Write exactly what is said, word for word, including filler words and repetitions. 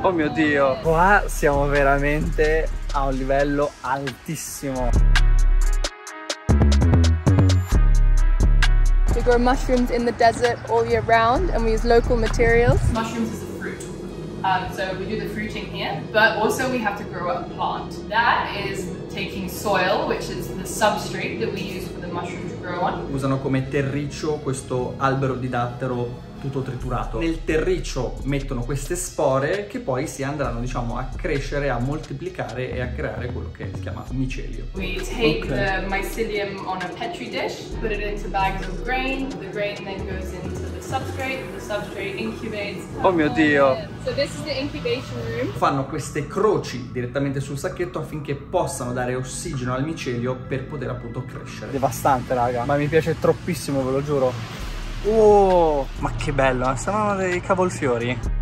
Oh mio Dio, qua siamo veramente a un livello altissimo. We grow mushrooms in the desert all year round and we use local materials. Mushrooms is a fruit. Um, so we do the fruiting here, but also we have to grow a plant. That is taking soil, which is the substrate that we use for the mushroom to grow on. Usano come terriccio questo albero di dattero tutto triturato. Nel terriccio mettono queste spore che poi si andranno, diciamo, a crescere, a moltiplicare e a creare quello che si chiama micelio. We take Okay. the mycelium on a petri dish, put it into bags of grain. The grain then goes into the substrate. The substrate incubates. Oh mio Dio! So this is the incubation room. Fanno queste croci direttamente sul sacchetto affinché possano dare ossigeno al micelio per poter appunto crescere. Devastante, raga, ma mi piace troppissimo, ve lo giuro. Oh, ma che bello, sembrano dei cavolfiori.